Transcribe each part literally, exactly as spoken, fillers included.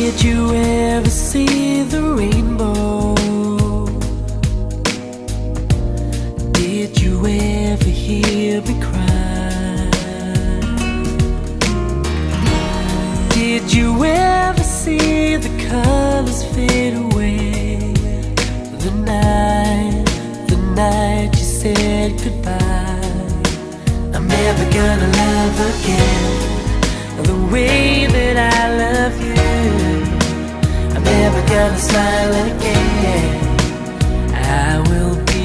Did you ever see the rainbow? Did you ever hear me cry? Did you ever see the colors fade away? The night, the night you said goodbye. I'm never gonna love again the way that I love you. I'm never gonna smile again. I will be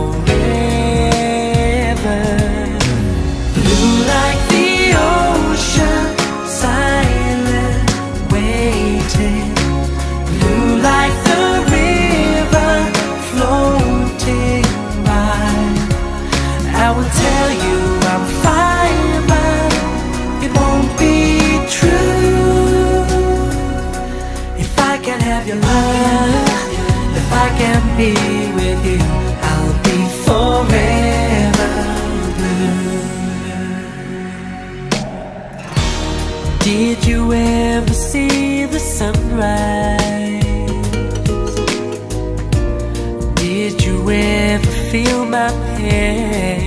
forever blue like the ocean, silent, waiting. Blue like the river, floating by. I will tell you I'm fine, but it won't be true. If I can have your love, if I can be with you, I'll be forever blue. Did you ever see the sunrise? Did you ever feel my pain?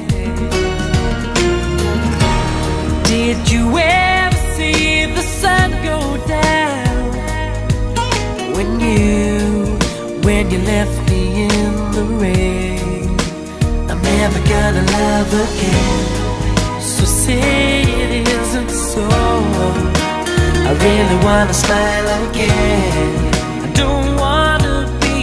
Did you ever see the sun go down when you, when you left me in the rain? I'm never gonna love again, so say it isn't so. I really wanna smile again. I don't wanna be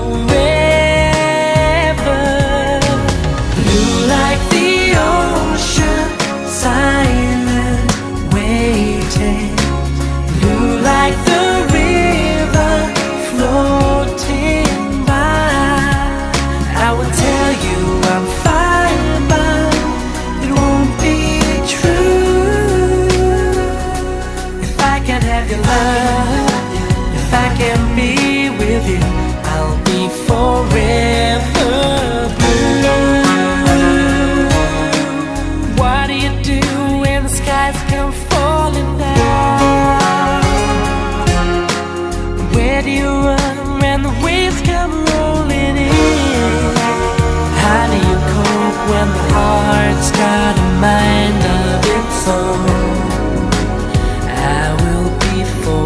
forever blue like the ocean, silent, waiting. Blue like the river, floating by. I will tell you I'm fine, but it won't be true. If I can have your love, if I can be with you, I'll be forever blue. What do you do when the skies come falling down? Where do you run when the waves come rolling in? How do you cope when the heart's got a mind of its own? I will be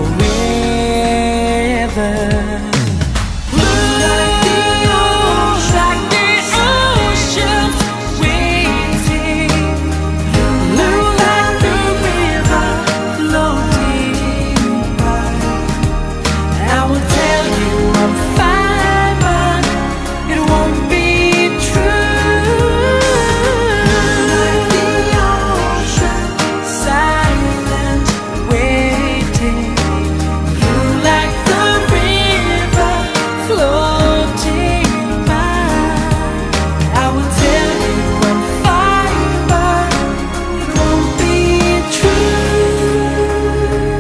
forever blue like the ocean, like the ocean, waiting. Blue like the river, floating by. I will tell you I'm fine, but it won't be true. Like the ocean, silent, waiting. Blue like the river, floating by. I will tell you I'm fine, but it won't be true.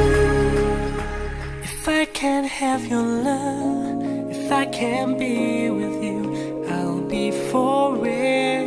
If I can't have your love, if I can't be with you, I'll be forever